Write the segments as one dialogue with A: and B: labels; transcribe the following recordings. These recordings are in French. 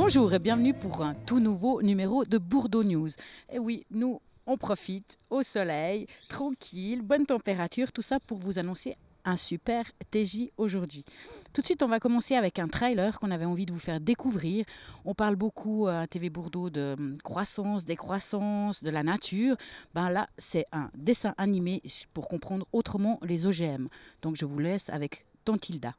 A: Bonjour et bienvenue pour un tout nouveau numéro de Bourdeaux News. Et oui, nous, on profite au soleil, tranquille, bonne température, tout ça pour vous annoncer un super TJ aujourd'hui. Tout de suite, on va commencer avec un trailer qu'on avait envie de vous faire découvrir. On parle beaucoup à TV Bourdeaux de croissance, décroissance, de la nature. Ben là, c'est un dessin animé pour comprendre autrement les OGM. Donc je vous laisse avec Tantilda.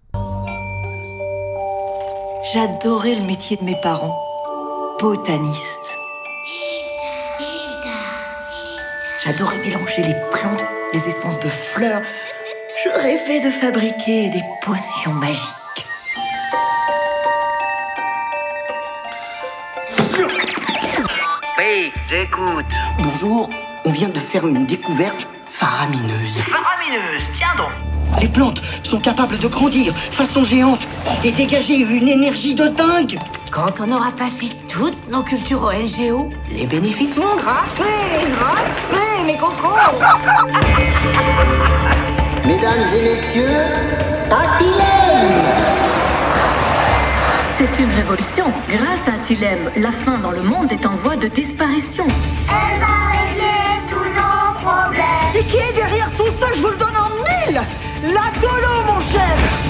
B: J'adorais le métier de mes parents, botaniste. J'adorais mélanger les plantes, les essences de fleurs. Je rêvais de fabriquer des potions magiques.
C: Oui, j'écoute.
D: Bonjour, on vient de faire une découverte faramineuse.
C: Faramineuse, tiens donc.
D: Les plantes sont capables de grandir façon géante et dégager une énergie de dingue.
C: Quand on aura passé toutes nos cultures au LGO, les bénéfices vont grimper, mes cocos.
D: Mesdames et messieurs, Atilem!
E: C'est une révolution. Grâce à Atilem, la faim dans le monde est en voie de disparition.
F: Elle va régler tous nos problèmes.
B: Et qui est derrière tout ça, je vous le donne en mille! La Colo, mon chef!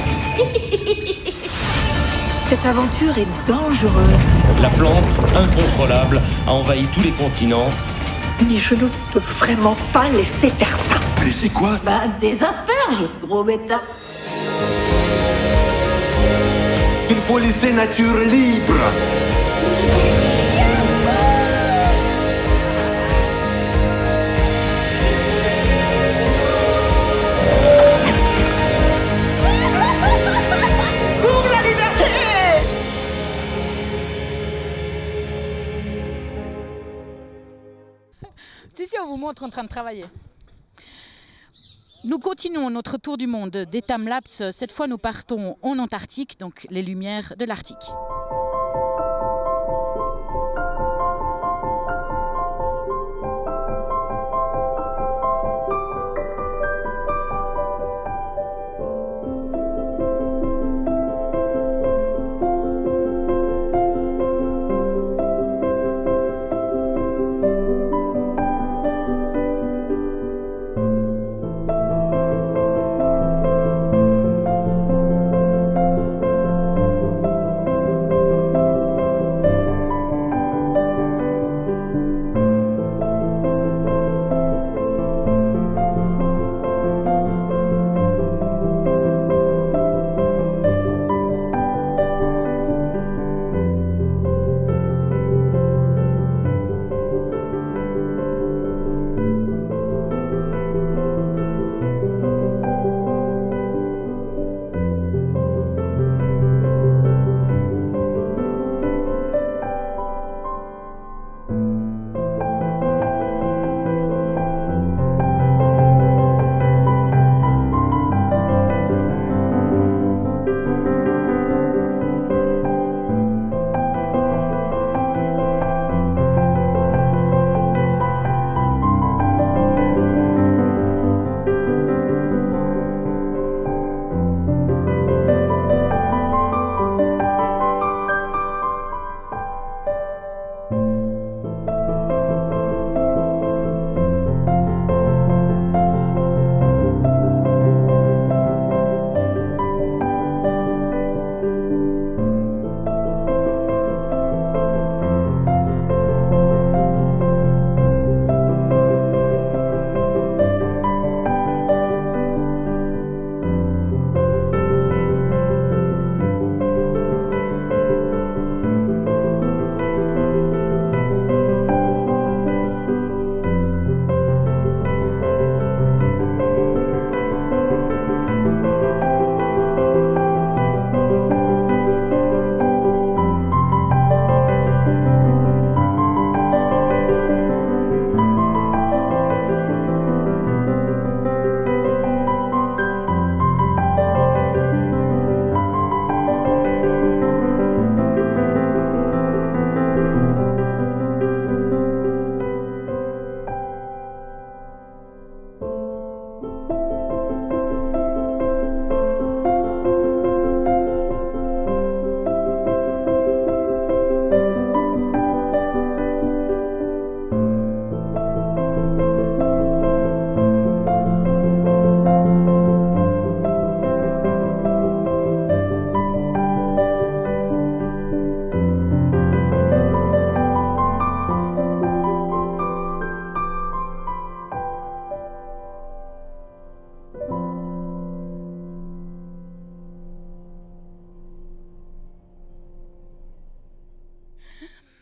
B: Cette aventure est dangereuse.
G: La plante, incontrôlable, a envahi tous les continents.
B: Mais je ne peux vraiment pas laisser faire ça.
D: Mais c'est quoi?
E: Bah, des asperges, gros bêta.
H: Il faut laisser nature libre.
B: Pour la liberté!
A: Si, on vous montre en train de travailler. Nous continuons notre tour du monde des timelapses. Cette fois, nous partons en Antarctique, donc les lumières de l'Arctique.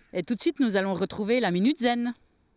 A: Et tout de suite, nous allons retrouver la Minute Zen.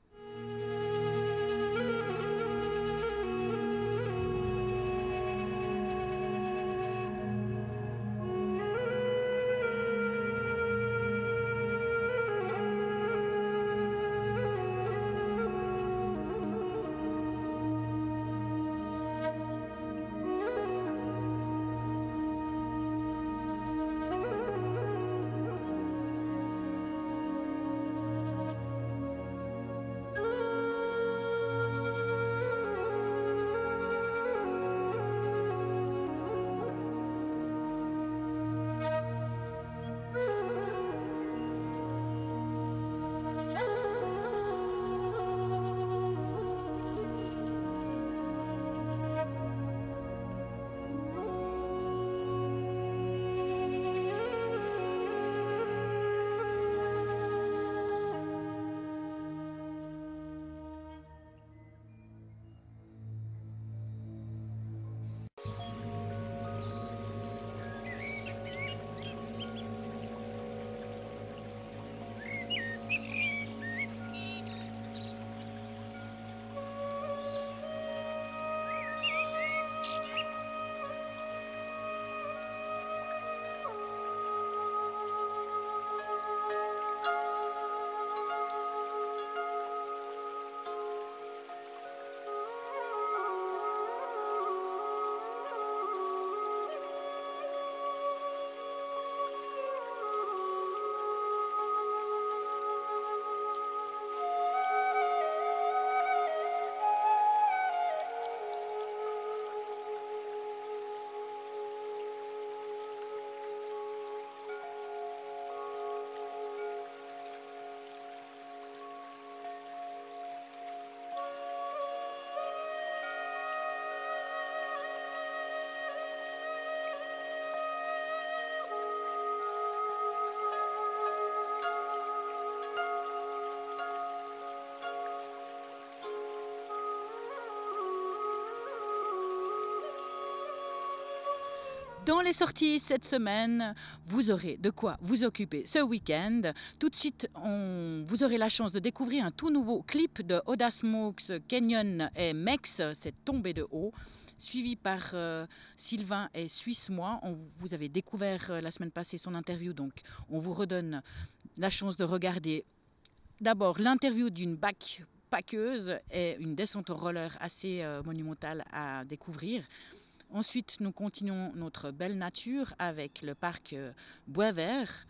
A: Dans les sorties cette semaine, vous aurez de quoi vous occuper ce week-end. Tout de suite, vous aurez la chance de découvrir un tout nouveau clip de Oda Smokes, Kenyon et Mex, c'est Tombé de haut, suivi par Sylvain et Suisse Moi. Vous avez découvert la semaine passée son interview, donc on vous redonne la chance de regarder d'abord l'interview d'une backpackeuse et une descente au roller assez monumentale à découvrir. Ensuite, nous continuons notre belle nature avec le parc Boisvert,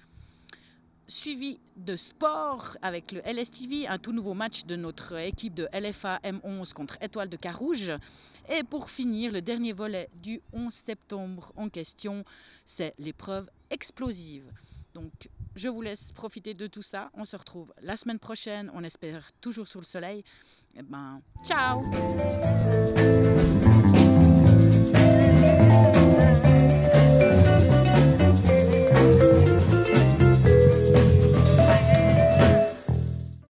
A: suivi de sport avec le LSTV, un tout nouveau match de notre équipe de LFA M11 contre Étoile de Carouge. Et pour finir, le dernier volet du 11 septembre en question, c'est l'épreuve explosive. Donc, je vous laisse profiter de tout ça. On se retrouve la semaine prochaine. On espère toujours sous le soleil. Eh ben, ciao!